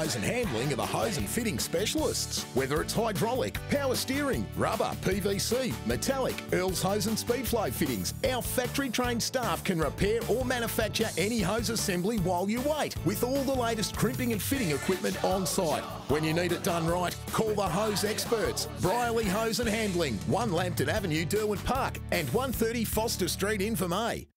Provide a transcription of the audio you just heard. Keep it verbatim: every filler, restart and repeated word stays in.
Hose and Handling are the hose and fitting specialists. Whether it's hydraulic, power steering, rubber, P V C, metallic, Earl's Hose and Speedflow fittings, our factory-trained staff can repair or manufacture any hose assembly while you wait, with all the latest crimping and fitting equipment on site. When you need it done right, call the hose experts. Brierley Hose and Handling, one Lambton Avenue, Derwent Park, and one thirty Foster Street, Invermay.